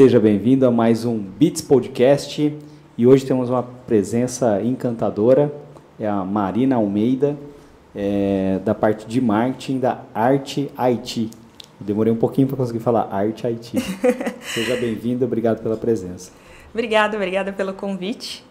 Seja bem-vindo a mais um Beats Podcast e hoje temos uma presença encantadora, é a Marina Almeida, da parte de marketing da Arte IT. Eu demorei um pouquinho para conseguir falar Arte IT. Seja bem-vindo, obrigado pela presença. Obrigada pelo convite.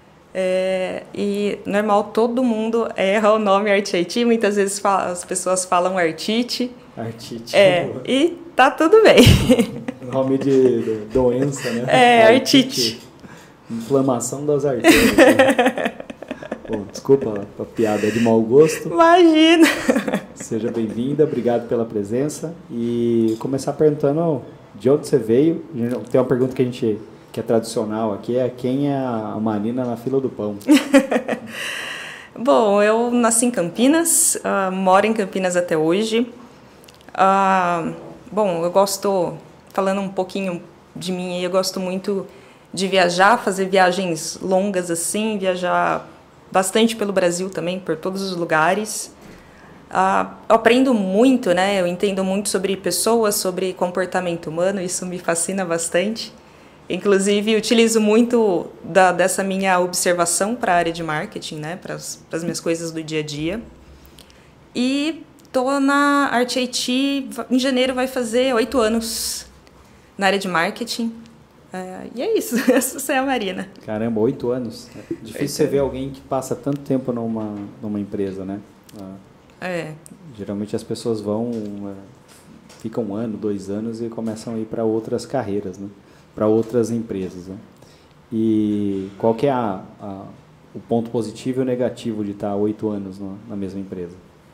E normal, todo mundo erra o nome Arte IT, muitas vezes as pessoas falam Artite. Artite. E tá tudo bem. Nome de doença, né? Artite. Inflamação das artérias. Né? Bom, desculpa a piada de mau gosto. Imagina! Seja bem-vinda, obrigado pela presença. E começar perguntando de onde você veio. Tem uma pergunta que é tradicional aqui, quem é a Marina na fila do pão? Bom, eu nasci em Campinas, moro em Campinas até hoje. Bom, eu gosto, falando um pouquinho de mim, eu gosto muito de viajar, fazer viagens longas assim, viajar bastante pelo Brasil também, por todos os lugares. Eu aprendo muito, né? Eu entendo muito sobre pessoas, sobre comportamento humano, isso me fascina bastante. Inclusive, utilizo muito dessa minha observação para a área de marketing, né? Para as minhas coisas do dia a dia. E estou na Arte IT, em janeiro vai fazer 8 anos na área de marketing. E é isso, essa é a Marina. Caramba, 8 anos. Difícil você ver alguém que passa tanto tempo numa empresa, né? Geralmente as pessoas ficam 1 ano, 2 anos e começam a ir para outras carreiras, né? Para outras empresas. Né? E qual que é o ponto positivo e o negativo de estar 8 anos na mesma empresa?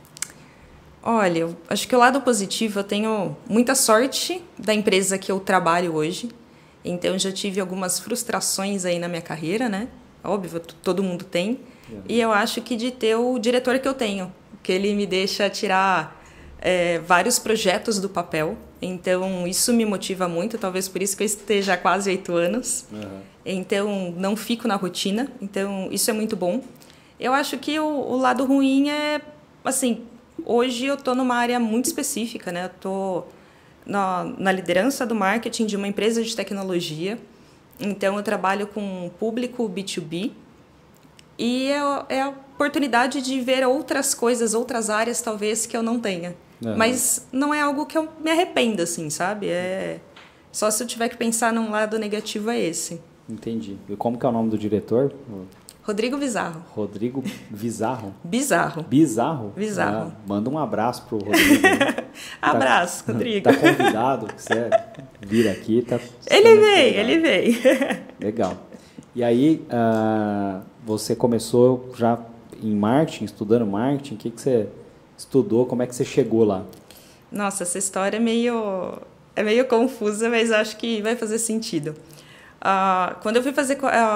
Olha, eu acho que o lado positivo, eu tenho muita sorte da empresa que eu trabalho hoje. Então, eu já tive algumas frustrações aí na minha carreira, né? Óbvio, todo mundo tem. E eu acho que de ter o diretor que eu tenho, que ele me deixa tirar vários projetos do papel. Então, isso me motiva muito, talvez por isso que eu esteja há quase 8 anos. Uhum. Então, não fico na rotina. Então, isso é muito bom. Eu acho que o lado ruim é, assim, hoje eu estou numa área muito específica, né? Eu estou na liderança do marketing de uma empresa de tecnologia. Então, eu trabalho com público B2B. E é a oportunidade de ver outras coisas, outras áreas, talvez, que eu não tenha. Uhum. Mas não é algo que eu me arrependa, assim, sabe? Só se eu tiver que pensar num lado negativo é esse. Entendi. E como que é o nome do diretor? Rodrigo Bizarro. Rodrigo Bizarro? Bizarro. Bizarro? Bizarro. Manda um abraço pro Rodrigo. Abraço, Rodrigo. Tá convidado, você vir aqui. Ele veio. Legal. E aí, você começou já em marketing, estudando marketing, o que você estudou, como é que você chegou lá? Nossa, essa história é meio confusa, mas acho que vai fazer sentido. Quando eu fui fazer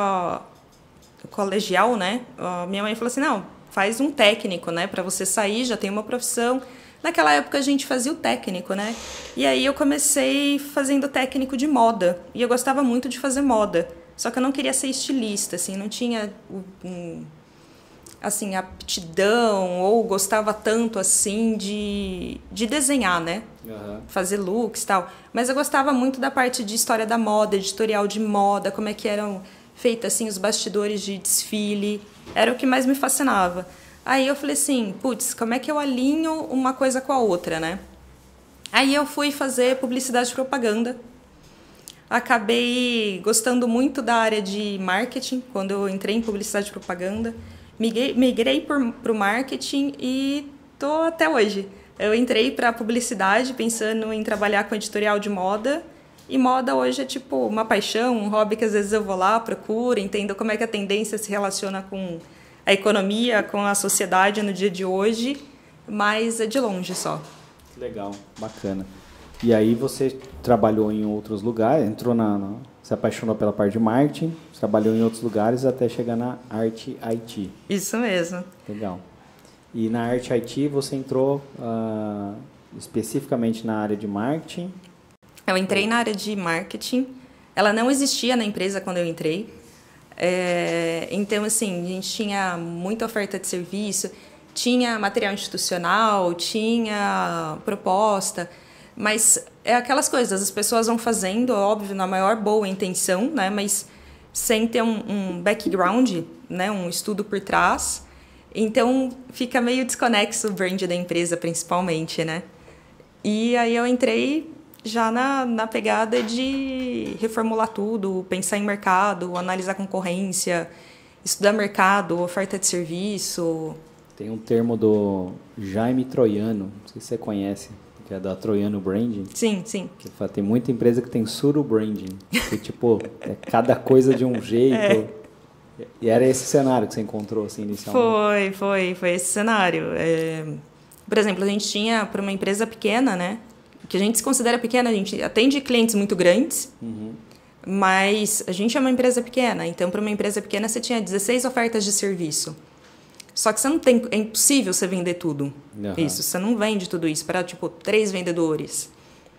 colegial, né, minha mãe falou assim, não, faz um técnico, né, para você sair, já tem uma profissão. Naquela época a gente fazia o técnico, né, e aí eu comecei fazendo técnico de moda, e eu gostava muito de fazer moda, só que eu não queria ser estilista, assim, não tinha assim, aptidão ou gostava tanto assim de desenhar, né? Uhum. Fazer looks e tal. Mas eu gostava muito da parte de história da moda, editorial de moda, como é que eram feitos assim, os bastidores de desfile. Era o que mais me fascinava. Aí eu falei assim, putz, como é que eu alinho uma coisa com a outra, né? Aí eu fui fazer publicidade e propaganda. Acabei gostando muito da área de marketing, quando eu entrei em publicidade e propaganda. Migrei para o marketing e estou até hoje. Eu entrei para a publicidade pensando em trabalhar com editorial de moda. E moda hoje é tipo uma paixão, um hobby que às vezes eu vou lá, procuro, entendo como é que a tendência se relaciona com a economia, com a sociedade no dia de hoje, mas é de longe só. Legal, bacana. E aí você trabalhou em outros lugares, se apaixonou pela parte de marketing, trabalhou em outros lugares até chegar na Arte IT. Isso mesmo. Legal. E na Arte IT você entrou especificamente na área de marketing? Eu entrei na área de marketing. Ela não existia na empresa quando eu entrei. Então, assim, a gente tinha muita oferta de serviço, tinha material institucional, tinha proposta, Mas é aquelas coisas, as pessoas vão fazendo, óbvio, na maior boa intenção, né? Mas sem ter um background, né? Um estudo por trás. Então, fica meio desconexo o brand da empresa, principalmente, né? E aí eu entrei já na pegada de reformular tudo, pensar em mercado, analisar concorrência, estudar mercado, oferta de serviço. Tem um termo do Jaime Troiano, não sei se você conhece, que é da Troiano Branding. Sim, sim. Que fala, tem muita empresa que tem suru branding, que tipo, é cada coisa de um jeito. E era esse cenário que você encontrou assim inicialmente? Foi esse cenário. Por exemplo, a gente tinha para uma empresa pequena, né? Que a gente se considera pequena, a gente atende clientes muito grandes, mas a gente é uma empresa pequena. Então, para uma empresa pequena, você tinha 16 ofertas de serviço. Só que você não tem, é impossível você vender tudo. Isso, você não vende tudo isso para, tipo, 3 vendedores.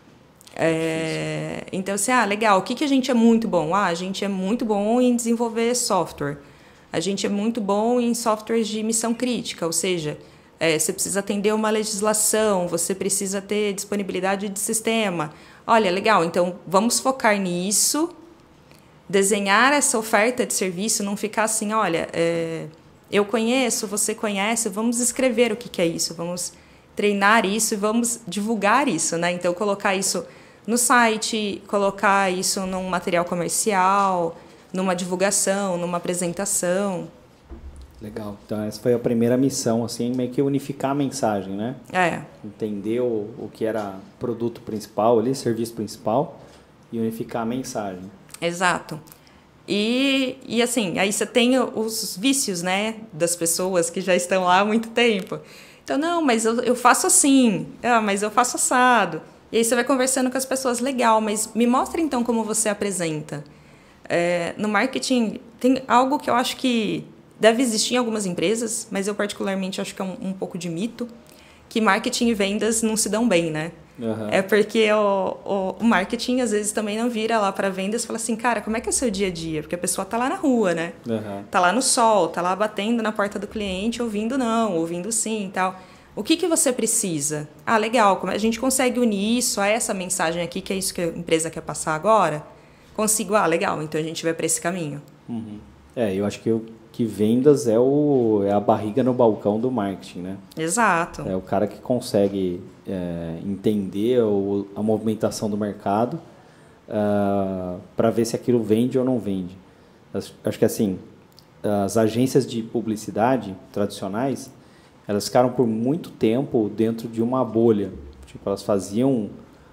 Então, assim, legal, o que a gente é muito bom? A gente é muito bom em desenvolver software. A gente é muito bom em softwares de missão crítica, ou seja, você precisa atender uma legislação, você precisa ter disponibilidade de sistema. Olha, legal, então vamos focar nisso, desenhar essa oferta de serviço, não ficar assim, olha, eu conheço, você conhece, vamos escrever o que é isso, vamos treinar isso e vamos divulgar isso, né? Então, colocar isso no site, colocar isso num material comercial, numa divulgação, numa apresentação. Legal. Então, essa foi a primeira missão, assim, meio que unificar a mensagem, né? Entender o que era produto principal ali, serviço principal, e unificar a mensagem. Exato. E assim, aí você tem os vícios, né, das pessoas que já estão lá há muito tempo. Então, não, mas eu faço assim, mas eu faço assado. E aí você vai conversando com as pessoas, legal, mas me mostra então como você apresenta. No marketing, tem algo que eu acho que deve existir em algumas empresas, mas eu particularmente acho que é um pouco de mito, que marketing e vendas não se dão bem, né? É porque o marketing às vezes também não vira lá para vendas e fala assim, cara, como é que é o seu dia a dia? Porque a pessoa tá lá na rua, né? Tá lá no sol, tá lá batendo na porta do cliente, ouvindo não, ouvindo sim e tal. O que você precisa? Legal, como a gente consegue unir isso a essa mensagem aqui, que é isso que a empresa quer passar agora? Consigo, legal, então a gente vai para esse caminho. Eu acho que vendas é a barriga no balcão do marketing, né? Exato. É o cara que consegue entender a movimentação do mercado para ver se aquilo vende ou não vende. Acho que assim, as agências de publicidade tradicionais, elas ficaram por muito tempo dentro de uma bolha. Tipo, elas faziam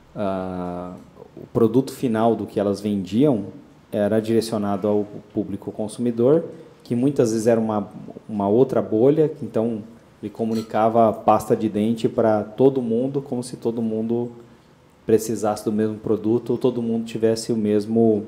o produto final do que elas vendiam era direcionado ao público consumidor, que muitas vezes era uma outra bolha, então ele comunicava pasta de dente para todo mundo, como se todo mundo precisasse do mesmo produto ou todo mundo tivesse o mesmo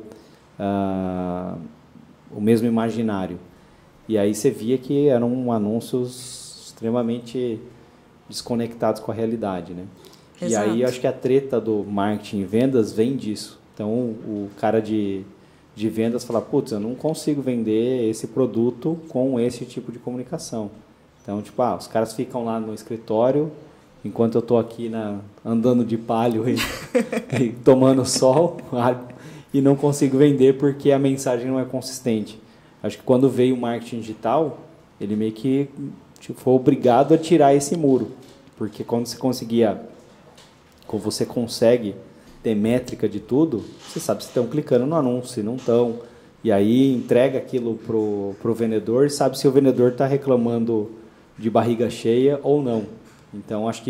imaginário. E aí você via que eram anúncios extremamente desconectados com a realidade, né? Exato. E aí acho que a treta do marketing e vendas vem disso. Então o cara de vendas fala, putz, eu não consigo vender esse produto com esse tipo de comunicação. Então, tipo, os caras ficam lá no escritório, enquanto eu estou aqui andando de palio e tomando sol, e não consigo vender porque a mensagem não é consistente. Acho que quando veio o marketing digital, ele meio que foi obrigado a tirar esse muro. Porque quando você consegue ter métrica de tudo, você sabe se estão clicando no anúncio, se não estão. E aí entrega aquilo pro vendedor e sabe se o vendedor está reclamando de barriga cheia ou não. Então, acho que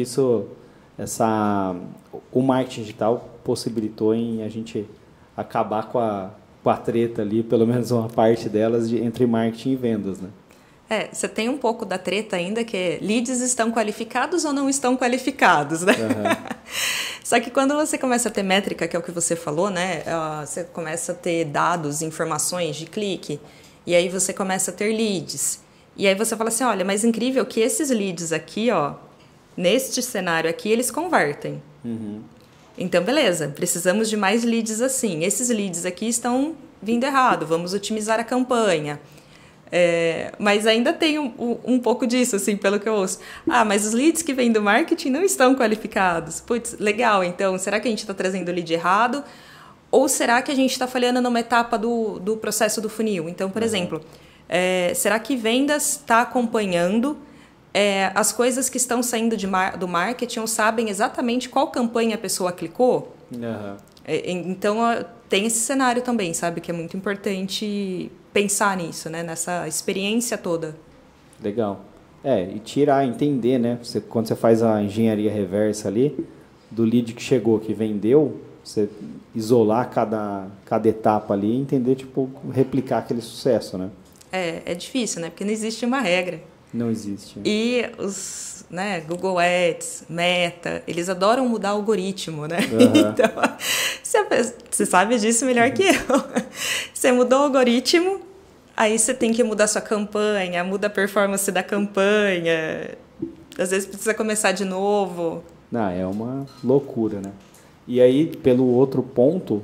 o marketing digital possibilitou em a gente acabar com a treta ali, pelo menos uma parte delas, entre marketing e vendas, né? Você tem um pouco da treta ainda, que é leads estão qualificados ou não estão qualificados, né? Só que quando você começa a ter métrica, que é o que você falou, né? Você começa a ter dados, informações de clique, e aí você começa a ter leads. E aí você fala assim, olha, mas incrível que esses leads aqui, neste cenário aqui, eles convertem. Então, beleza, precisamos de mais leads assim. Esses leads aqui estão vindo errado, vamos otimizar a campanha. Mas ainda tem um pouco disso, assim, pelo que eu ouço. Mas os leads que vêm do marketing não estão qualificados. Putz, legal, então, será que a gente está trazendo o lead errado? Ou será que a gente está falhando numa etapa do processo do funil? Então, por exemplo, será que vendas está acompanhando as coisas que estão saindo do marketing ou sabem exatamente qual campanha a pessoa clicou? Então, tem esse cenário também, sabe? Que é muito importante pensar nisso, né? Nessa experiência toda. Legal. E entender, né? Quando você faz a engenharia reversa ali, do lead que chegou, que vendeu, você isolar cada etapa ali e entender, tipo, replicar aquele sucesso, né? É difícil, né? Porque não existe uma regra. Não existe. E os Google Ads, Meta, eles adoram mudar o algoritmo, né? Então, você sabe disso melhor que eu. Você mudou o algoritmo, aí você tem que mudar sua campanha, muda a performance da campanha, às vezes precisa começar de novo. É uma loucura, né? E aí, pelo outro ponto,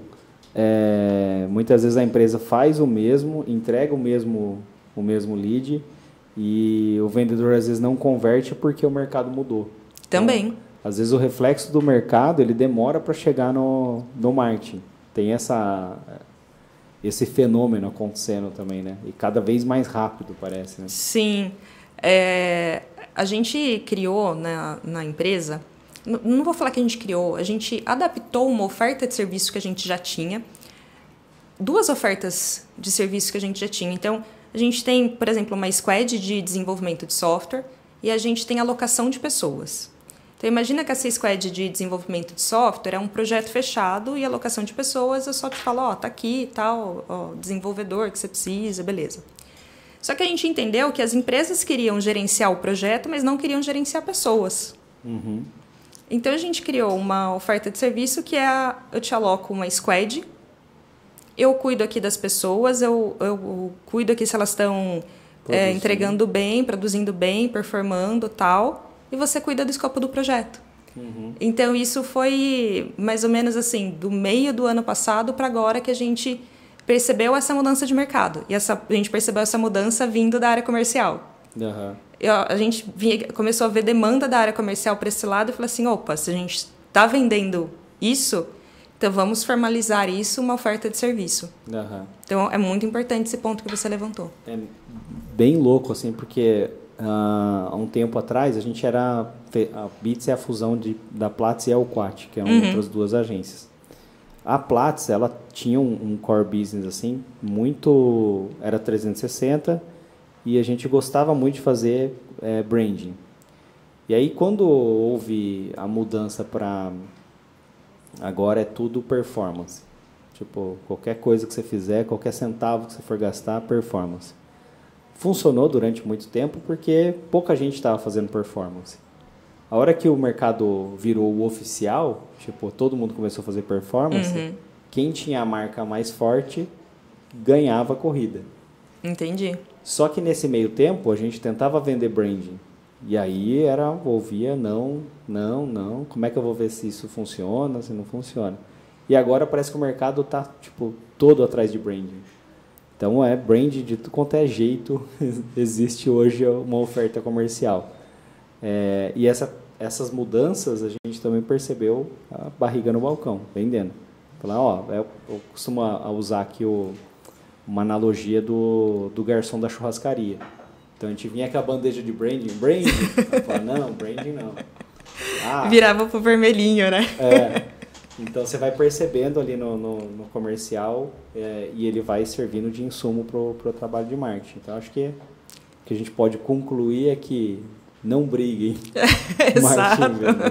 muitas vezes a empresa faz o mesmo, entrega o mesmo lead e o vendedor às vezes não converte porque o mercado mudou. Também. Então, às vezes o reflexo do mercado ele demora para chegar no marketing. Tem esse fenômeno acontecendo também, né? E cada vez mais rápido, parece, né? Sim. A gente criou na empresa, não vou falar que a gente criou, a gente adaptou uma oferta de serviço que a gente já tinha, 2 ofertas de serviço que a gente já tinha. Então, a gente tem, por exemplo, uma squad de desenvolvimento de software e a gente tem alocação de pessoas. Então, imagina que essa squad de desenvolvimento de software é um projeto fechado e alocação de pessoas, eu só te falo, tá aqui, tal, desenvolvedor que você precisa, beleza. Só que a gente entendeu que as empresas queriam gerenciar o projeto, mas não queriam gerenciar pessoas. Então, a gente criou uma oferta de serviço que eu te aloco uma squad, eu cuido aqui das pessoas, eu cuido aqui se elas estão entregando bem, produzindo bem, performando, tal, e você cuida do escopo do projeto. Então, isso foi mais ou menos assim, do meio do ano passado para agora que a gente percebeu essa mudança de mercado. E a gente percebeu essa mudança vindo da área comercial. A gente começou a ver demanda da área comercial para esse lado e falou assim, opa, se a gente está vendendo isso, então vamos formalizar isso uma oferta de serviço. Então é muito importante esse ponto que você levantou. É bem louco, assim, porque há um tempo atrás a Bits é a fusão da Platts e a Elquat, que são outras 2 agências. A Platts, ela tinha um core business assim, era 360 e a gente gostava muito de fazer branding. E aí quando houve a mudança para agora é tudo performance. Tipo, qualquer coisa que você fizer, qualquer centavo que você for gastar, performance. Funcionou durante muito tempo porque pouca gente estava fazendo performance. A hora que o mercado virou o oficial, tipo, todo mundo começou a fazer performance, quem tinha a marca mais forte ganhava a corrida. Entendi. Só que nesse meio tempo a gente tentava vender branding. E aí ouvia, não, como é que eu vou ver se isso funciona, se não funciona? E agora parece que o mercado está tipo, todo atrás de branding. Então, branding de tudo quanto é jeito, existe hoje uma oferta comercial. E essas mudanças a gente também percebeu a barriga no balcão, vendendo. Falar, eu costumo usar aqui uma analogia do garçom da churrascaria. Então, a gente vinha com a bandeja de branding, eu falava, não, branding não. Virava pro vermelhinho, né? Então, você vai percebendo ali no comercial e ele vai servindo de insumo pro trabalho de marketing. Então, acho que o que a gente pode concluir é que não briguem. Exato.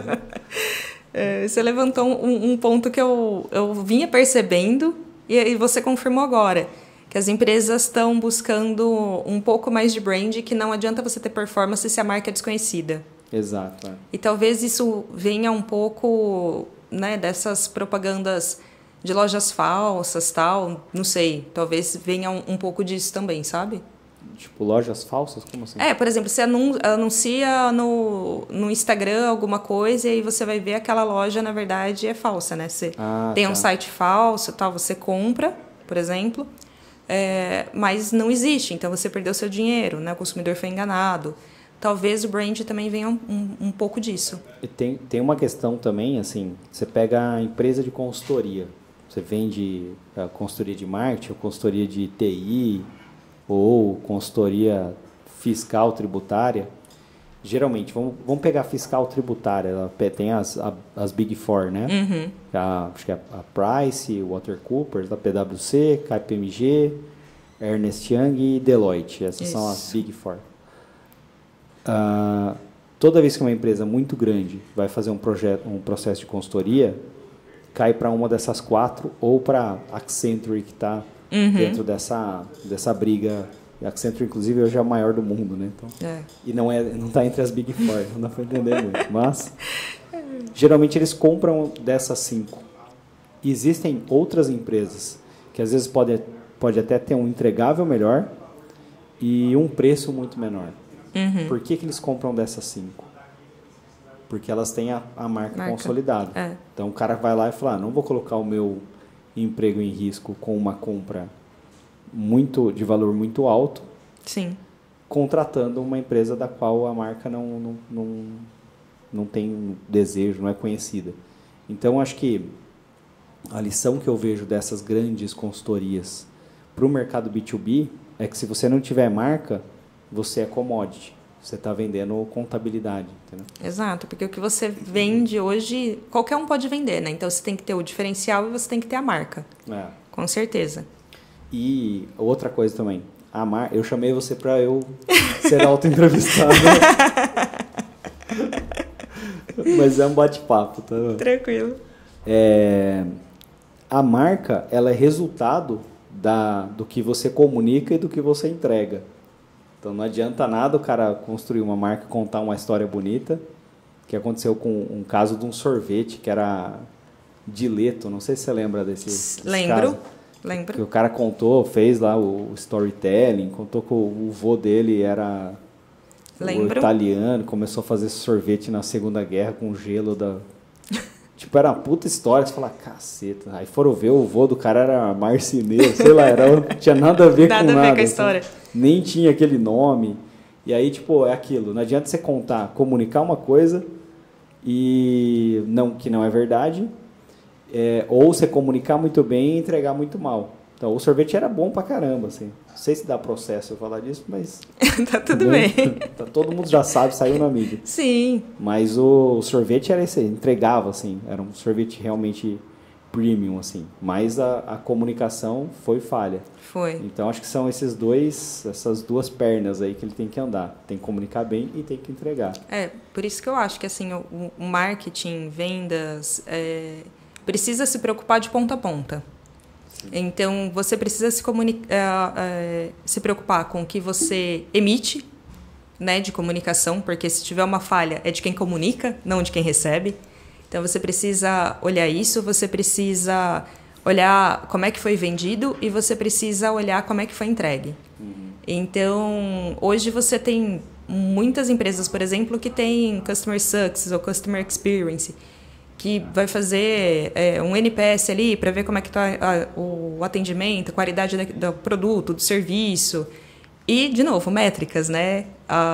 Você levantou um ponto que eu vinha percebendo e você confirmou agora. Que as empresas estão buscando um pouco mais de brand, que não adianta você ter performance se a marca é desconhecida. Exato. E talvez isso venha um pouco, né, dessas propagandas de lojas falsas, tal, não sei. Talvez venha um pouco disso também, sabe? Tipo, lojas falsas? Como assim? Por exemplo, você anuncia no Instagram alguma coisa e aí você vai ver aquela loja, na verdade, é falsa, né? Você tem um site falso, tal, você compra, por exemplo... mas não existe, então você perdeu seu dinheiro, né? O consumidor foi enganado. Talvez o brand também venha um pouco disso. E tem uma questão também, assim, você pega a empresa de consultoria, você vende a consultoria de marketing, ou consultoria de TI, ou consultoria fiscal tributária. Geralmente, vamos pegar a fiscal tributária, ela tem as Big Four, né? Uhum. Acho que é a Price, Watercoopers, a PwC, KPMG, Ernst Young e Deloitte. Essas são as Big Four. Toda vez que uma empresa muito grande vai fazer um processo de consultoria, cai para uma dessas 4 ou para a Accenture, que está dentro dessa briga. A Accenture, inclusive, hoje é a maior do mundo, né? Então, e não está entre as Big Four, não dá para entender muito. Mas, geralmente, eles compram dessas 5. Existem outras empresas que, às vezes, pode até ter um entregável melhor e um preço muito menor. Por que eles compram dessas 5? Porque elas têm a marca consolidada. Então, o cara vai lá e fala, não vou colocar o meu emprego em risco com uma compra de valor muito alto, sim, contratando uma empresa da qual a marca não tem desejo, não é conhecida. Então, acho que a lição que eu vejo dessas grandes consultorias para o mercado B2B é que se você não tiver marca, você é commodity. Você está vendendo contabilidade. Entendeu? Exato, porque o que você vende hoje, qualquer um pode vender, né? Então, você tem que ter o diferencial e você tem que ter a marca. Com certeza. E outra coisa também, eu chamei você para eu ser auto-entrevistado. Mas é um bate-papo, tá? Tranquilo. A marca, ela é resultado do que você comunica e do que você entrega. Então não adianta nada o cara construir uma marca, contar uma história bonita, que aconteceu com um caso de um sorvete que era Dileto, não sei se você lembra desse Lembro. caso. Que o cara fez lá o storytelling, contou que o vô dele era o italiano, começou a fazer sorvete na Segunda Guerra com gelo Tipo, era uma puta história, você fala, caceta. Aí foram ver, o vô do cara era marceneiro, sei lá, não tinha nada a ver com nada. Nada a ver com a história. Assim, nem tinha aquele nome. E aí, tipo, é aquilo, não adianta você comunicar uma coisa que não é verdade, ou você comunicar muito bem e entregar muito mal. Então, o sorvete era bom pra caramba, assim. Não sei se dá processo eu falar disso, mas... Tá tudo bem. Todo mundo já sabe, saiu na mídia. Sim. Mas o sorvete era esse, entregava, assim. Era um sorvete realmente premium, assim. Mas a comunicação foi falha. Foi. Então, acho que são essas duas pernas aí que ele tem que andar. Tem que comunicar bem e tem que entregar. Por isso que eu acho que, assim, o marketing, vendas, precisa se preocupar de ponta a ponta. Então, você precisa se preocupar com o que você emite, né, de comunicação, porque se tiver uma falha é de quem comunica, não de quem recebe. Então, você precisa olhar isso, você precisa olhar como é que foi vendido e você precisa olhar como é que foi entregue. Então, hoje você tem muitas empresas, por exemplo, que tem Customer Success ou Customer Experience, que vai fazer um NPS ali para ver como é que está o atendimento, a qualidade do produto, do serviço. E, de novo, métricas, né?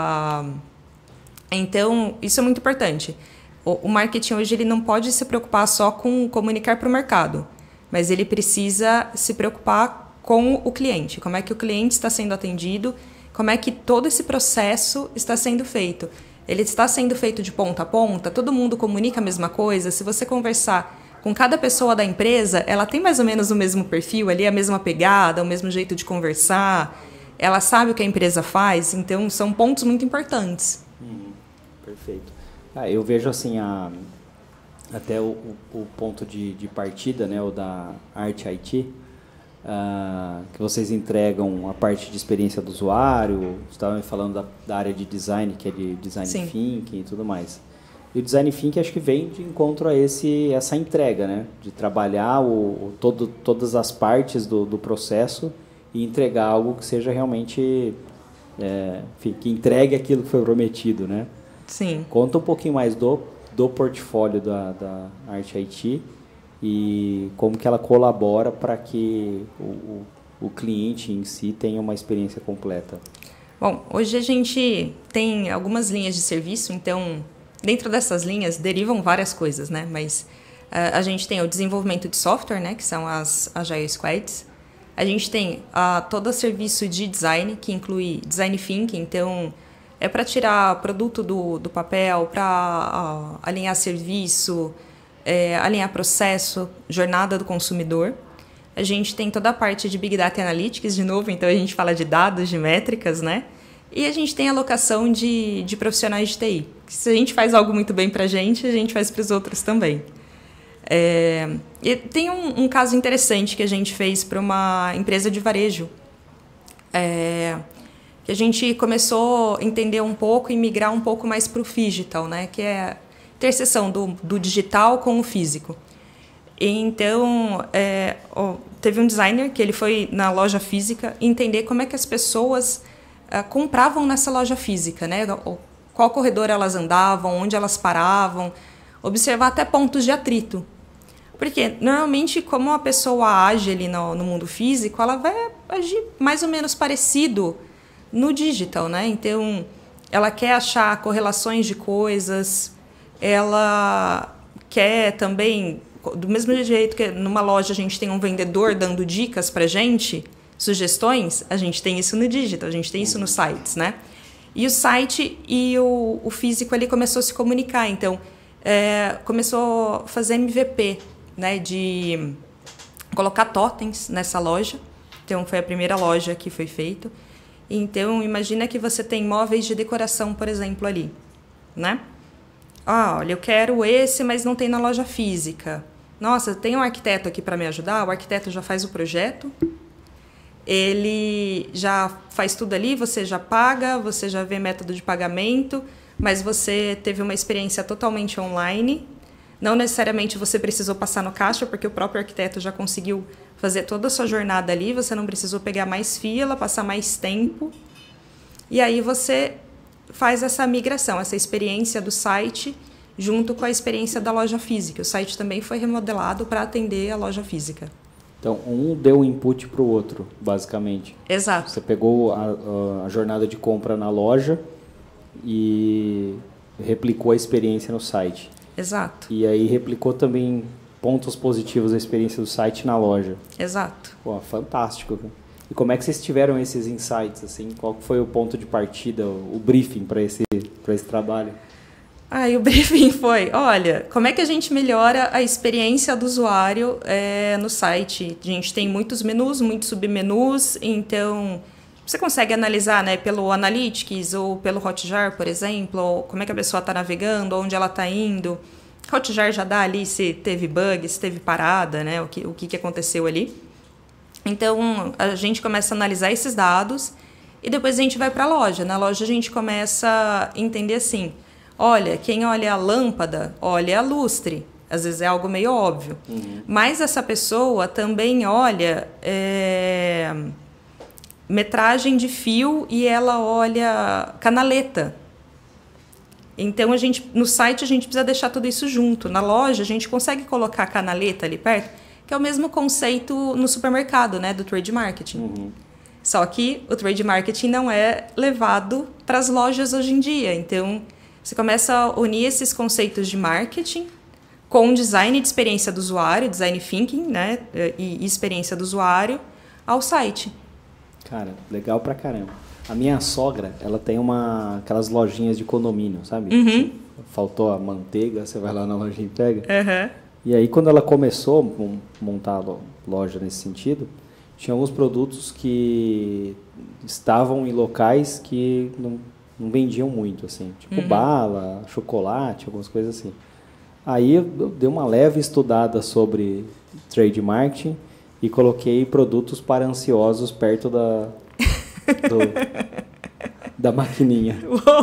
Então, isso é muito importante. O marketing hoje ele não pode se preocupar só com comunicar para o mercado, mas ele precisa se preocupar com o cliente. Como é que o cliente está sendo atendido, como é que todo esse processo está sendo feito. Ele está sendo feito de ponta a ponta, todo mundo comunica a mesma coisa. Se você conversar com cada pessoa da empresa, ela tem mais ou menos o mesmo perfil ali, a mesma pegada, o mesmo jeito de conversar. Ela sabe o que a empresa faz, então são pontos muito importantes. Perfeito. Eu vejo assim, até o ponto de partida, né, o da Arte IT, que vocês entregam a parte de experiência do usuário, estavam falando da área de design, que é de design Sim. thinking e tudo mais. E o design thinking acho que vem de encontro a essa entrega, né, de trabalhar todas as partes do processo e entregar algo que seja realmente, que entregue aquilo que foi prometido, né? Sim. Conta um pouquinho mais do portfólio da Arte IT e como que ela colabora para que o cliente em si tenha uma experiência completa? Bom, hoje a gente tem algumas linhas de serviço, então dentro dessas linhas derivam várias coisas, né? Mas a gente tem o desenvolvimento de software, né? Que são as Agile Squads. A gente tem todo o serviço de design, que inclui design thinking, então é para tirar produto do papel, para alinhar serviço, alinhar processo, jornada do consumidor. A gente tem toda a parte de Big Data Analytics, de novo, então a gente fala de dados, de métricas, né? E a gente tem a alocação de profissionais de TI. Se a gente faz algo muito bem para a gente faz para os outros também. E tem um caso interessante que a gente fez para uma empresa de varejo, que a gente começou a entender um pouco e migrar um pouco mais para o digital, né? Que é a interseção do digital com o físico. Então, teve um designer que ele foi na loja física entender como é que as pessoas compravam nessa loja física, né? Qual corredor elas andavam, onde elas paravam, observar até pontos de atrito. Porque, normalmente, como a pessoa age ali no mundo físico, ela vai agir mais ou menos parecido no digital, né? Então, ela quer achar correlações de coisas, ela quer também... Do mesmo jeito que numa loja a gente tem um vendedor dando dicas para a gente, sugestões, a gente tem isso no digital, a gente tem isso nos sites, né? E o site e o físico ali começou a se comunicar. Então, começou a fazer MVP, né? De colocar totens nessa loja. Então, foi a primeira loja que foi feito. Então, imagina que você tem móveis de decoração, por exemplo, ali, né? Olha, eu quero esse, mas não tem na loja física. Nossa, tem um arquiteto aqui para me ajudar? O arquiteto já faz o projeto, ele já faz tudo ali, você já paga, você já vê método de pagamento, mas você teve uma experiência totalmente online. Não necessariamente você precisou passar no caixa, porque o próprio arquiteto já conseguiu fazer toda a sua jornada ali, você não precisou pegar mais fila, passar mais tempo. E aí você faz essa migração, essa experiência do site junto com a experiência da loja física. O site também foi remodelado para atender a loja física. Então, um deu input para o outro, basicamente. Exato. Você pegou a jornada de compra na loja e replicou a experiência no site. Exato. E aí replicou também pontos positivos da experiência do site na loja. Exato. Pô, fantástico. E como é que vocês tiveram esses insights? Assim? Qual foi o ponto de partida, o briefing para esse trabalho? E o briefing foi, olha, como é que a gente melhora a experiência do usuário no site? A gente tem muitos menus, muitos submenus, então você consegue analisar, né, pelo Analytics ou pelo Hotjar, por exemplo, como é que a pessoa está navegando, onde ela está indo. Hotjar já dá ali se teve bug, se teve parada, né, o que aconteceu ali. Então, a gente começa a analisar esses dados e depois a gente vai para a loja. Na loja a gente começa a entender assim, olha, quem olha a lâmpada, olha a lustre. Às vezes é algo meio óbvio. Uhum. Mas essa pessoa também olha metragem de fio e ela olha canaleta. Então, no site a gente precisa deixar tudo isso junto. Na loja a gente consegue colocar a canaleta ali perto, que é o mesmo conceito no supermercado, né, do trade marketing. Uhum. Só que o trade marketing não é levado para as lojas hoje em dia. Então, você começa a unir esses conceitos de marketing com design de experiência do usuário, design thinking, né, e experiência do usuário ao site. Cara, legal pra caramba. A minha sogra, ela tem aquelas lojinhas de condomínio, sabe? Uhum. Faltou a manteiga, você vai lá na lojinha e pega. Uhum. E aí, quando ela começou a montar a loja nesse sentido, tinha alguns produtos que estavam em locais que não vendiam muito, assim. Tipo bala, chocolate, algumas coisas assim. Aí eu dei uma leve estudada sobre trade marketing e coloquei produtos para ansiosos perto da maquininha.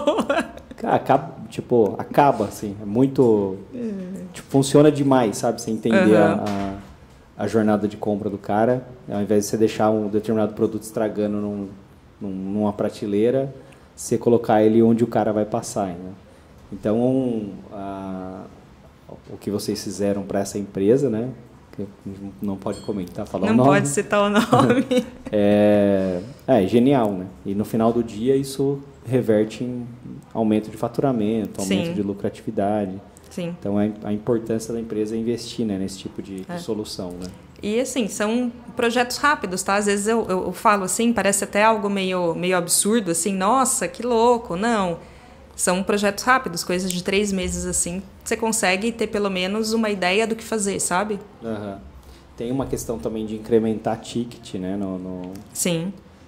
Acaba, assim. É muito... funciona demais, sabe? Você entender a jornada de compra do cara. Ao invés de você deixar um determinado produto estragando numa prateleira, você colocar ele onde o cara vai passar, né? Então, o que vocês fizeram para essa empresa, né? que não pode comentar, falar não o nome. Não pode citar o nome. É genial, né? E no final do dia isso reverte em aumento de faturamento, aumento de lucratividade. Sim. Então a importância da empresa é investir, né, nesse tipo de solução, né? E assim, são projetos rápidos, tá? Às vezes eu falo assim, parece até algo meio absurdo, assim, nossa, que louco. Não, são projetos rápidos, coisas de 3 meses, assim, você consegue ter pelo menos uma ideia do que fazer, sabe? Uhum. Tem uma questão também de incrementar ticket, né? Sim.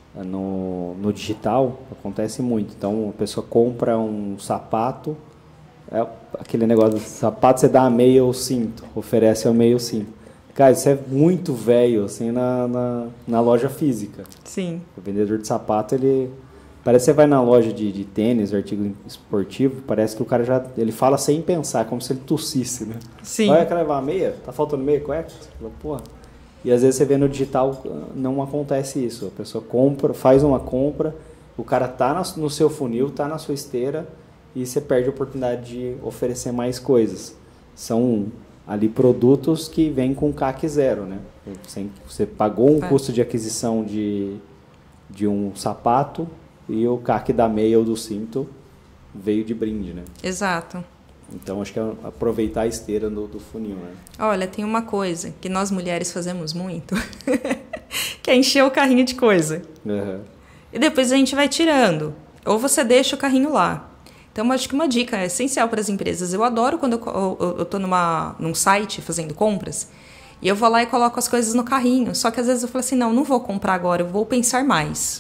No digital, acontece muito. Então, a pessoa compra um sapato, aquele negócio do sapato, você dá a meia ou cinto, oferece a meia ou cinto. Cara, isso é muito velho, assim, na loja física. Sim. O vendedor de sapato, ele... Parece que você vai na loja de tênis, artigo esportivo, parece que o cara ele fala sem pensar, como se ele tossisse, né? Sim. Olha, quer levar a meia? Tá faltando meia? Qual é? Porra. E às vezes você vê no digital, não acontece isso. A pessoa faz uma compra, o cara tá no seu funil, tá na sua esteira, e você perde a oportunidade de oferecer mais coisas. São ali produtos que vêm com CAC zero, né? Você pagou um custo de aquisição de um sapato e o CAC da meia ou do cinto veio de brinde, né? Exato. Então, acho que é aproveitar a esteira do funil, né? Olha, tem uma coisa que nós mulheres fazemos muito, que é encher o carrinho de coisa. Uhum. E depois a gente vai tirando. Ou você deixa o carrinho lá. Então, acho que uma dica essencial para as empresas. Eu adoro quando eu estou num site fazendo compras e eu vou lá e coloco as coisas no carrinho. Só que às vezes eu falo assim, não vou comprar agora, eu vou pensar mais.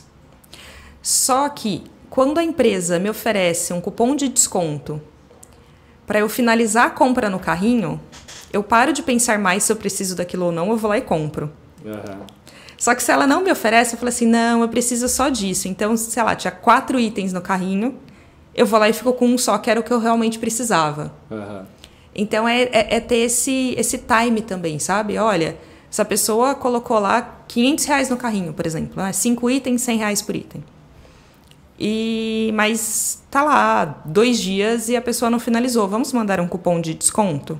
Só que quando a empresa me oferece um cupom de desconto para eu finalizar a compra no carrinho, eu paro de pensar mais se eu preciso daquilo ou não, eu vou lá e compro. Uhum. Só que se ela não me oferece, eu falo assim, não, eu preciso só disso. Então, sei lá, tinha 4 itens no carrinho, eu vou lá e fico com um só, que era o que eu realmente precisava. Uhum. Então, é ter esse time também, sabe? Olha, essa pessoa colocou lá R$500 no carrinho, por exemplo. 5 itens, R$100 por item. Mas tá lá 2 dias e a pessoa não finalizou. Vamos mandar um cupom de desconto?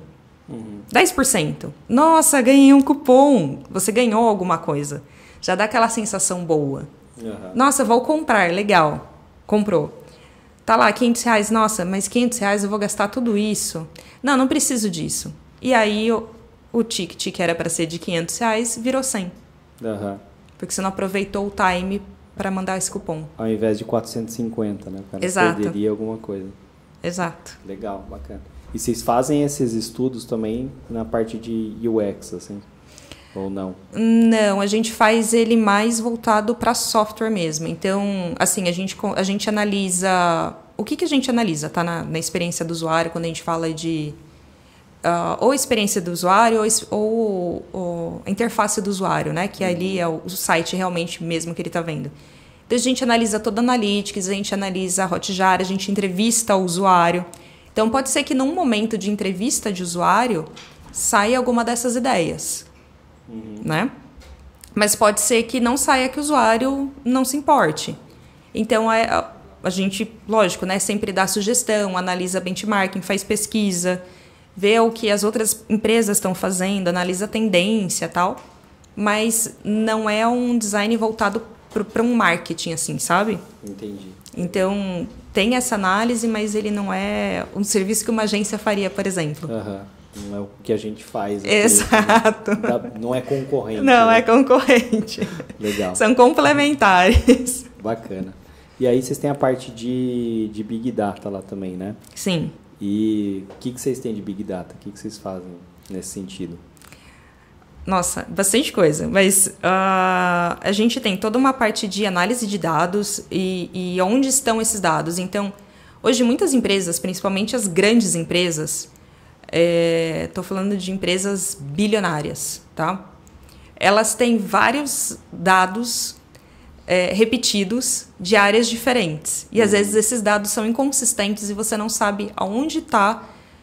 10%. Nossa, ganhei um cupom. Você ganhou alguma coisa. Já dá aquela sensação boa. Uhum. Nossa, vou comprar. Legal. Comprou. Tá lá, R$500. Nossa, mas R$500 eu vou gastar tudo isso. Não preciso disso. E aí o ticket, que era para ser de R$500, virou 100. Uhum. Porque você não aproveitou o time para mandar esse cupom. Ao invés de 450, né? O cara Exato. perderia alguma coisa. Exato. Legal, bacana. E vocês fazem esses estudos também na parte de UX, assim? Ou não? Não, a gente faz ele mais voltado para software mesmo. Então, assim, a gente analisa... O que a gente analisa? Tá na experiência do usuário, quando a gente fala de... ou experiência do usuário ou a interface do usuário, né? Que ali é o site realmente mesmo que ele está vendo. Então, a gente analisa toda a Analytics, a gente analisa a Hotjar, a gente entrevista o usuário. Então, pode ser que num momento de entrevista de usuário saia alguma dessas ideias, né? Mas pode ser que não saia, que o usuário não se importe. Então, a gente, lógico, né? Sempre dá sugestão, analisa benchmarking, faz pesquisa, vê o que as outras empresas estão fazendo, analisa a tendência e tal, mas não é um design voltado para um marketing, assim, sabe? Entendi. Então, tem essa análise, mas ele não é um serviço que uma agência faria, por exemplo. Uhum. Não é o que a gente faz aqui. Exato. Não é concorrente. Não, né? é concorrente. Legal. São complementares. Bacana. E aí vocês têm a parte de Big Data lá também, né? Sim. E o que vocês têm de Big Data? O que vocês fazem nesse sentido? Nossa, bastante coisa. Mas a gente tem toda uma parte de análise de dados e onde estão esses dados. Então, hoje muitas empresas, principalmente as grandes empresas, estou falando de empresas bilionárias, tá? Elas têm vários dados repetidos de áreas diferentes. E às vezes esses dados são inconsistentes e você não sabe aonde está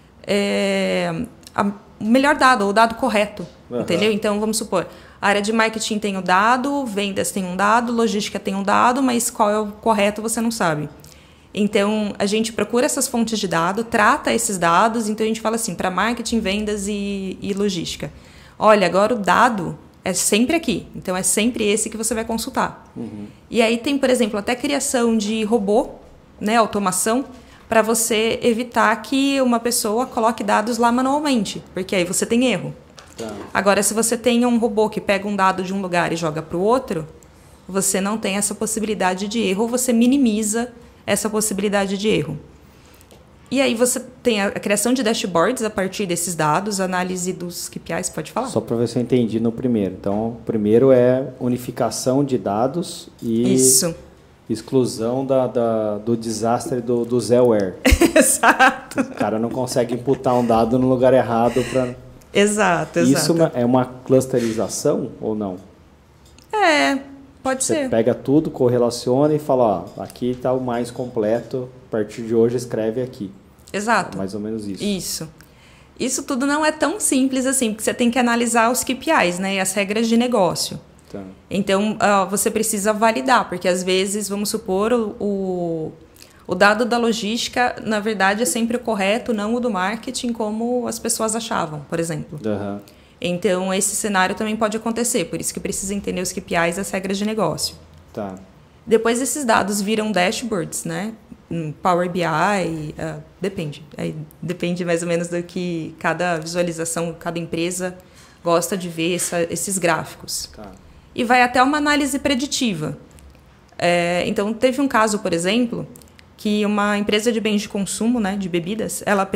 o melhor dado, ou o dado correto. Uhum. Entendeu? Então, vamos supor, a área de marketing tem o dado, vendas tem um dado, logística tem um dado, mas qual é o correto você não sabe. Então, a gente procura essas fontes de dado, trata esses dados, então a gente fala assim, para marketing, vendas e logística. olha, agora o dado é sempre aqui, então é sempre esse que você vai consultar. E aí tem, por exemplo, até criação de robô, né, automação, para você evitar que uma pessoa coloque dados lá manualmente, porque aí você tem erro. Tá. Agora, se você tem um robô que pega um dado de um lugar e joga para o outro, você não tem essa possibilidade de erro, ou você minimiza essa possibilidade de erro. E aí você tem a criação de dashboards a partir desses dados, análise dos KPIs, pode falar? Só para ver se eu entendi no primeiro. Então, o primeiro é unificação de dados e Isso. exclusão do desastre do Zellware. Exato. O cara não consegue imputar um dado no lugar errado para... Exato. Isso é uma clusterização ou não? Pode Você ser. pega tudo, correlaciona e fala, ó, aqui está o mais completo, a partir de hoje escreve aqui. Exato. É mais ou menos isso. Isso. Isso tudo não é tão simples assim, porque você tem que analisar os KPIs, né, e as regras de negócio. Tá. Então, você precisa validar, porque às vezes, vamos supor, o dado da logística, na verdade, é sempre o correto, não o do marketing, como as pessoas achavam, por exemplo. Uhum. Então, esse cenário também pode acontecer, por isso que precisa entender os KPIs e as regras de negócio. Tá. Depois, esses dados viram dashboards, né? Power BI, depende. Aí depende mais ou menos do que cada visualização, cada empresa gosta de ver esses gráficos. Tá. E vai até uma análise preditiva. Então, teve um caso, por exemplo, que uma empresa de bens de consumo, né, de bebidas, ela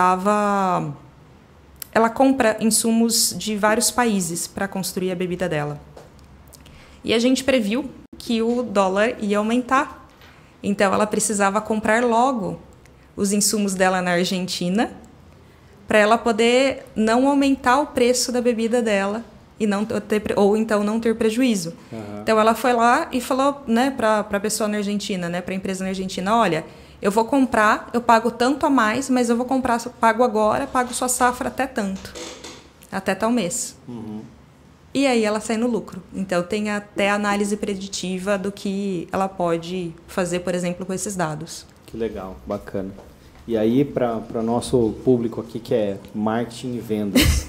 compra insumos de vários países para construir a bebida dela. E a gente previu que o dólar ia aumentar. Então, ela precisava comprar logo os insumos dela na Argentina para ela poder não aumentar o preço da bebida dela e ou então não ter prejuízo. Uhum. Então, ela foi lá e falou, né, para a pessoa na Argentina, né, para a empresa na Argentina, olha, eu vou comprar, eu pago tanto a mais, mas eu vou comprar, pago agora, pago sua safra até tanto, até tal mês. Uhum. E aí ela sai no lucro. Então, tem até análise preditiva do que ela pode fazer, por exemplo, com esses dados. Que legal, bacana. E aí, para o nosso público aqui, que é marketing e vendas,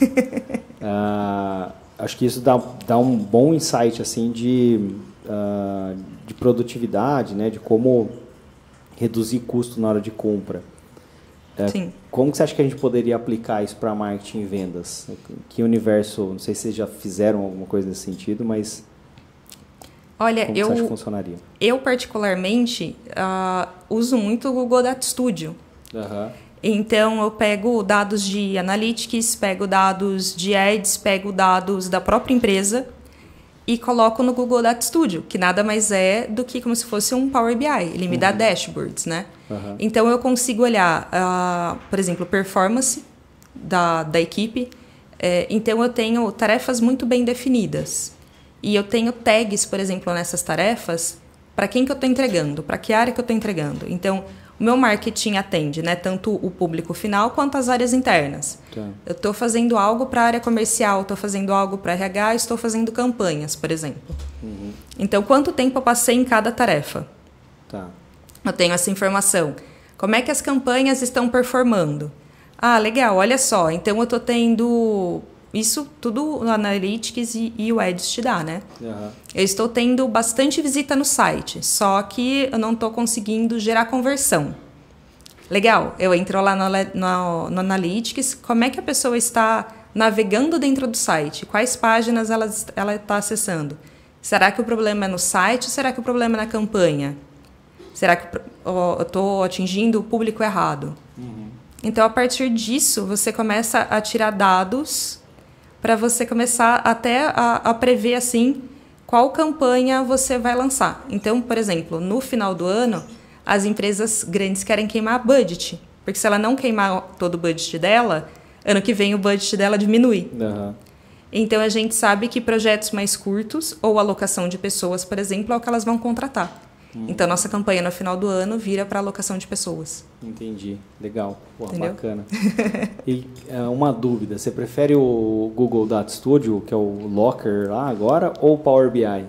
acho que isso dá um bom insight assim, de produtividade, né, de como reduzir custo na hora de compra. Sim. Como que você acha que a gente poderia aplicar isso para marketing e vendas? Que universo, não sei se vocês já fizeram alguma coisa nesse sentido, mas olha, como você acha que funcionaria? Eu particularmente uso muito o Google Data Studio. Uhum. Então, eu pego dados de Analytics, pego dados de Ads, pego dados da própria empresa e coloco no Google Data Studio, que nada mais é do que como se fosse um Power BI. Ele me dá dashboards, né? Uhum. Então, eu consigo olhar, por exemplo, performance da equipe. Então, eu tenho tarefas muito bem definidas. E eu tenho tags, por exemplo, nessas tarefas, para quem que eu estou entregando, para que área que eu estou entregando. Então, o meu marketing atende, né, tanto o público final quanto as áreas internas. Tá. Eu estou fazendo algo para a área comercial, estou fazendo algo para RH, estou fazendo campanhas, por exemplo. Uhum. Então, quanto tempo eu passei em cada tarefa? Tá. Eu tenho essa informação. Como é que as campanhas estão performando? Ah, legal, olha só. Então, eu estou tendo... Isso tudo no Analytics e o Ads te dá, né? Uhum. Eu estou tendo bastante visita no site, só que eu não estou conseguindo gerar conversão. Legal, eu entro lá no Analytics, como é que a pessoa está navegando dentro do site? Quais páginas ela está acessando? Será que o problema é no site ou será que o problema é na campanha? Será que eu estou atingindo o público errado? Uhum. Então, a partir disso, você começa a tirar dados para você começar até a prever, assim, qual campanha você vai lançar. Então, por exemplo, no final do ano, as empresas grandes querem queimar budget, porque se ela não queimar todo o budget dela, ano que vem o budget dela diminui. Uhum. Então, a gente sabe que projetos mais curtos ou alocação de pessoas, por exemplo, é o que elas vão contratar. Então, nossa campanha no final do ano vira para alocação de pessoas. Entendi. Legal. Pô, bacana. E uma dúvida, você prefere o Google Data Studio, que é o Locker lá agora, ou o Power BI?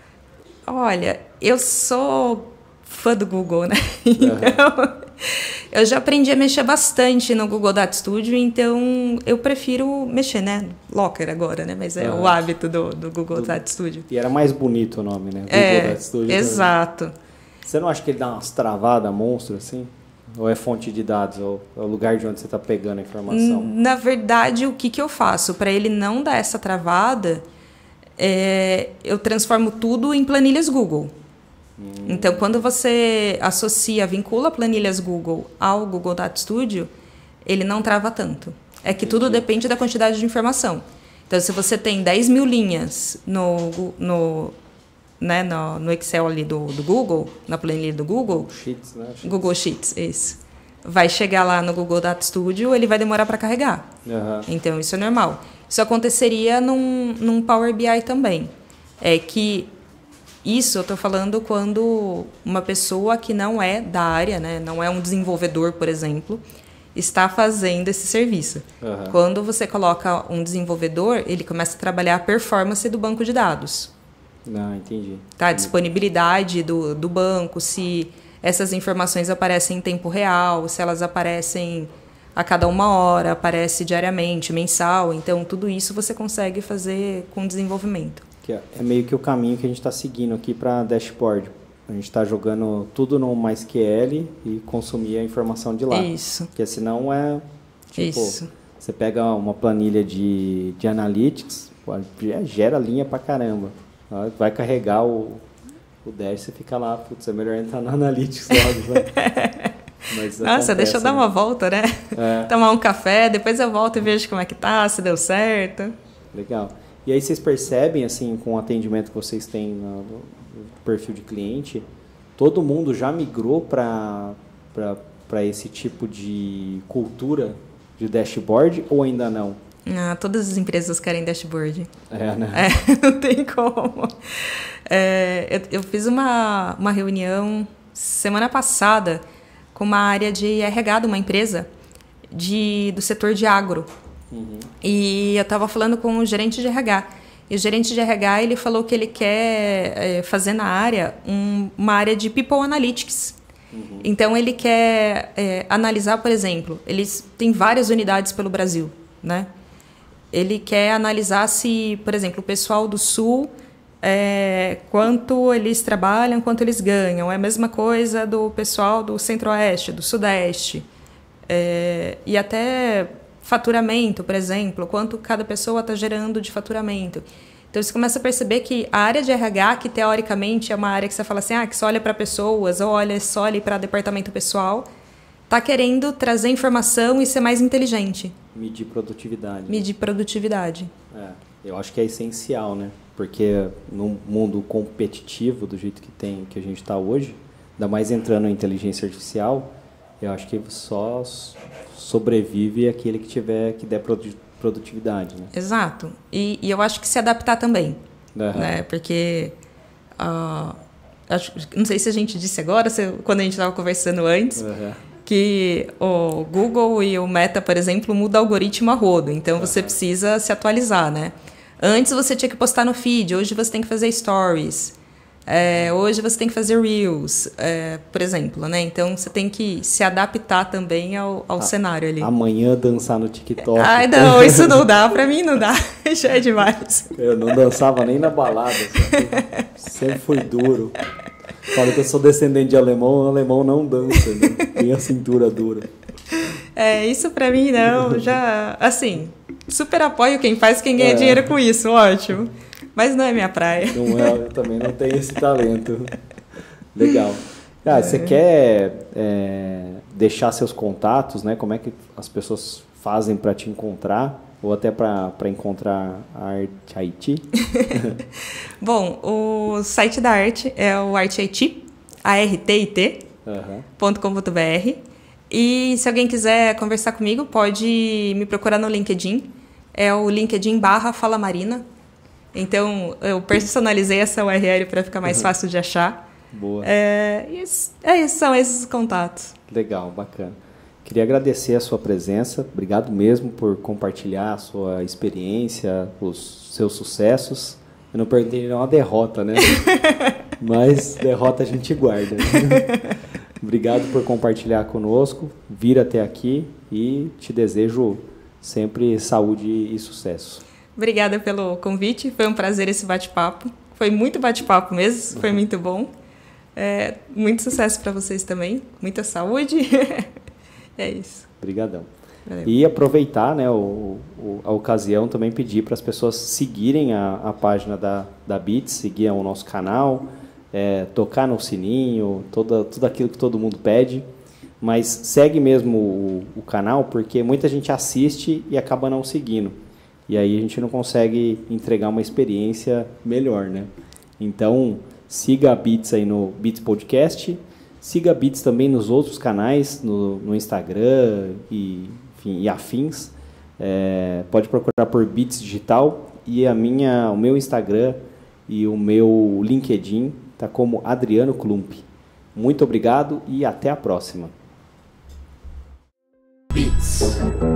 Olha, eu sou fã do Google, né? Então, Eu já aprendi a mexer bastante no Google Data Studio, então eu prefiro mexer, né? Locker agora, né? Mas é o hábito do Google Data Studio. E era mais bonito o nome, né? Google Data Studio. Exato. Também. Você não acha que ele dá umas travadas monstro assim? Ou é fonte de dados? Ou é o lugar de onde você está pegando a informação? Na verdade, o que eu faço? Para ele não dar essa travada, eu transformo tudo em planilhas Google. Então, quando você vincula planilhas Google ao Google Data Studio, ele não trava tanto. É que tudo depende da quantidade de informação. Então, se você tem 10 mil linhas no Excel ali do Google, na planilha do Google... Sheets, né? Google Sheets, isso. Vai chegar lá no Google Data Studio, ele vai demorar para carregar. Então, isso é normal. Isso aconteceria num Power BI também. Isso eu estou falando quando uma pessoa que não é da área, né, não é um desenvolvedor, por exemplo, está fazendo esse serviço. Quando você coloca um desenvolvedor, ele começa a trabalhar a performance do banco de dados. Entendi. Tá? A disponibilidade do banco, se essas informações aparecem em tempo real, se elas aparecem a cada 1 hora, aparece diariamente, mensal. Então, tudo isso você consegue fazer com desenvolvimento. Que é meio que o caminho que a gente está seguindo aqui para dashboard. A gente está jogando tudo no MySQL e consumir a informação de lá. Isso. Porque senão Isso. Você pega uma planilha de analytics, gera linha pra caramba. Vai carregar o dash, você fica lá, putz, é melhor entrar no analytics logo, né? Mas nossa, deixa eu dar uma volta, né? Tomar um café, depois eu volto e vejo como é que tá, se deu certo. Legal. E aí vocês percebem, assim, com o atendimento que vocês têm no perfil de cliente, todo mundo já migrou para esse tipo de cultura de dashboard ou ainda não? Todas as empresas querem dashboard. Né? Não tem como. Eu fiz uma reunião semana passada com uma área de RH de uma empresa do setor de agro. E eu estava falando com o gerente de RH. E o gerente de RH ele falou que ele quer fazer na área uma área de People Analytics. Então, ele quer analisar, por exemplo, eles têm várias unidades pelo Brasil, né? Ele quer analisar se, por exemplo, o pessoal do Sul, quanto eles trabalham, quanto eles ganham. É a mesma coisa do pessoal do Centro-Oeste, do Sudeste. E até faturamento, por exemplo, quanto cada pessoa está gerando de faturamento. Então, você começa a perceber que a área de RH, que teoricamente é uma área que você fala assim, que só olha para pessoas, ou só olha para departamento pessoal, está querendo trazer informação e ser mais inteligente. Medir produtividade. Medir produtividade. Eu acho que é essencial, né? Porque no mundo competitivo, do jeito que a gente está hoje, ainda mais entrando em inteligência artificial, eu acho que só sobrevive aquele que der produtividade, né? Exato. E eu acho que se adaptar também. Né? Porque não sei se a gente disse agora, quando a gente estava conversando antes, que o Google e o Meta, por exemplo, mudam o algoritmo a rodo. Então, você precisa se atualizar, né? Antes você tinha que postar no feed, hoje você tem que fazer stories. Hoje você tem que fazer Reels, por exemplo, né? Então, você tem que se adaptar também ao cenário ali. Amanhã dançar no TikTok. Não, isso não dá. Pra mim não dá. Já é demais. Eu não dançava nem na balada. Sempre fui duro. Falo que eu sou descendente de alemão, o alemão não dança, né? Tem a cintura dura. Isso pra mim não. Já, assim, super apoio quem ganha dinheiro com isso, ótimo. Mas não é minha praia. Eu também não tenho esse talento. Legal. Você quer deixar seus contatos, né? Como é que as pessoas fazem para te encontrar? Ou até para encontrar a Arte IT? Bom, o site da Arte é o ArtIT, artit.com.br. E se alguém quiser conversar comigo, pode me procurar no LinkedIn. É o LinkedIn/Fala Marina. Então, eu personalizei essa URL para ficar mais fácil de achar. Boa. São esses contatos. Legal, bacana. Queria agradecer a sua presença. Obrigado mesmo por compartilhar a sua experiência, os seus sucessos. Eu não perdi nenhuma derrota, né? Mas derrota a gente guarda. Obrigado por compartilhar conosco. vir até aqui e te desejo sempre saúde e sucesso. Obrigada pelo convite, foi um prazer esse bate-papo. Foi muito bate-papo mesmo, foi muito bom. Muito sucesso para vocês também, muita saúde. É isso. Obrigadão. Valeu. E aproveitar, né, a ocasião também pedir para as pessoas seguirem a página da Beats, seguir o nosso canal, tocar no sininho, tudo aquilo que todo mundo pede. Mas segue mesmo o canal, porque muita gente assiste e acaba não seguindo. E aí a gente não consegue entregar uma experiência melhor, né? Então, siga a Beats aí no Beats Podcast, siga a Beats também nos outros canais, no Instagram e afins. Pode procurar por Beats Digital e o meu Instagram e o meu LinkedIn tá como Adriano Klump. Muito obrigado e até a próxima. Beats.